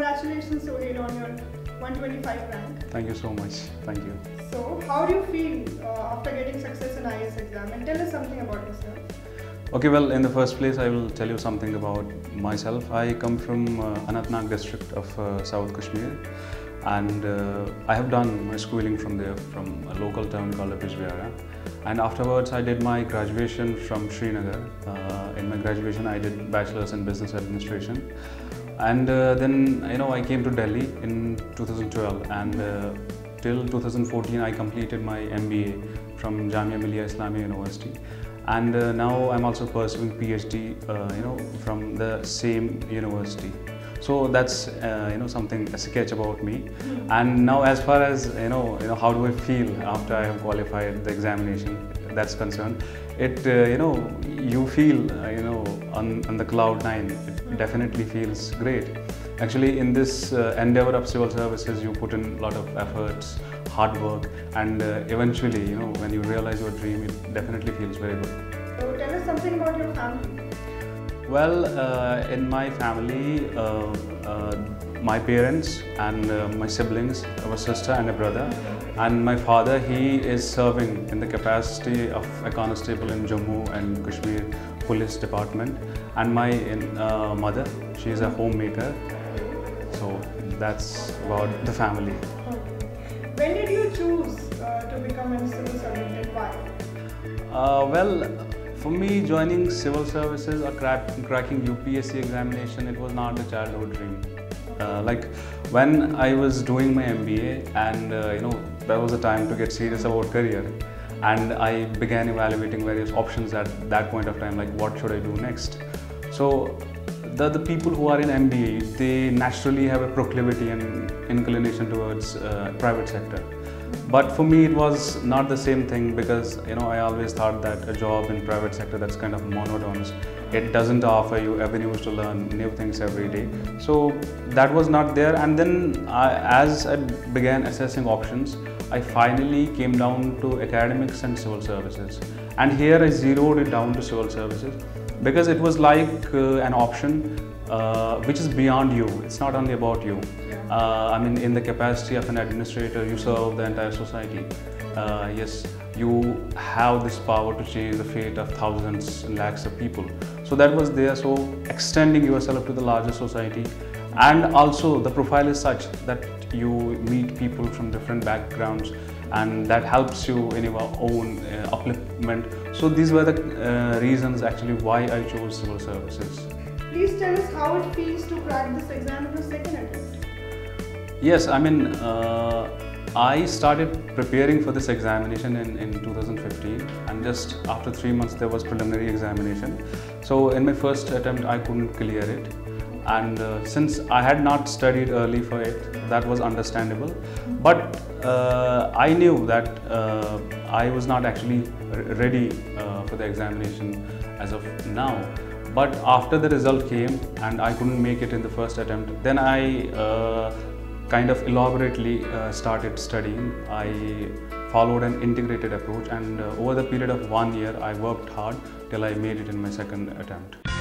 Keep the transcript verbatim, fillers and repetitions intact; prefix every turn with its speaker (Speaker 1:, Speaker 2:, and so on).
Speaker 1: congratulations, Suhail, on your one twenty-five rank.
Speaker 2: Thank you so much. Thank you.
Speaker 1: So, how do you feel uh, after getting success in I A S exam? And tell us something about yourself.
Speaker 2: Okay, well, in the first place, I will tell you something about myself. I come from uh, Anantnag district of uh, South Kashmir, and uh, I have done my schooling from there, from a local town called Bijbehara. And afterwards, I did my graduation from Srinagar. Uh, in my graduation, I did bachelor's in business administration. And uh, then, you know, I came to Delhi in two thousand twelve, and uh, till two thousand fourteen, I completed my M B A from Jamia Milia University. And uh, now I'm also pursuing PhD, uh, you know, from the same university. So that's uh, you know, something, a sketch about me. And now, as far as you know, you know, how do I feel after I have qualified the examination? That's concerned. It uh, you know, you feel uh, you know, on, on the cloud nine. It definitely feels great. Actually, in this uh, endeavor of civil services, you put in a lot of efforts, hard work, and uh, eventually, you know, when you realize your dream, it definitely feels very good.
Speaker 1: So, tell us something about your family.
Speaker 2: Well, uh, in my family, uh, uh, my parents and uh, my siblings, a sister and a brother, and my father, he is serving in the capacity of a constable in Jammu and Kashmir Police Department, and my uh, mother, she is a homemaker. So that's about the family.
Speaker 1: When did you choose uh, to become a civil servant and why?
Speaker 2: Uh, well, for me, joining civil services or crack, cracking U P S C examination, it was not a childhood dream. Uh, like when I was doing my M B A, and uh, you know, that was the time to get serious about career, and I began evaluating various options at that point of time, like what should I do next. So the, the people who are in M B A, they naturally have a proclivity and inclination towards uh, private sector. But for me, it was not the same thing, because you know, I always thought that a job in private sector, that's kind of monotonous. It doesn't offer you avenues to learn new things every day. So that was not there. And then I, as I began assessing options, I finally came down to academics and civil services. And here I zeroed it down to civil services, because it was like uh, an option uh, which is beyond you. It's not only about you. Uh, I mean, in the capacity of an administrator, you serve the entire society. Uh, yes, you have this power to change the fate of thousands and lakhs of people. So that was there. So extending yourself to the larger society, and also the profile is such that you meet people from different backgrounds, and that helps you in your own uh, upliftment. So these were the uh, reasons actually why I chose civil services.
Speaker 1: Please tell us how it feels to crack this exam in your second attempt.
Speaker 2: Yes, I mean, uh, I started preparing for this examination in, in two thousand fifteen, and just after three months there was preliminary examination. So in my first attempt I couldn't clear it, and uh, since I had not studied early for it, that was understandable. But uh, I knew that uh, I was not actually ready uh, for the examination as of now. But after the result came and I couldn't make it in the first attempt, then I uh, kind of elaborately uh, started studying. I followed an integrated approach, and uh, over the period of one year I worked hard till I made it in my second attempt.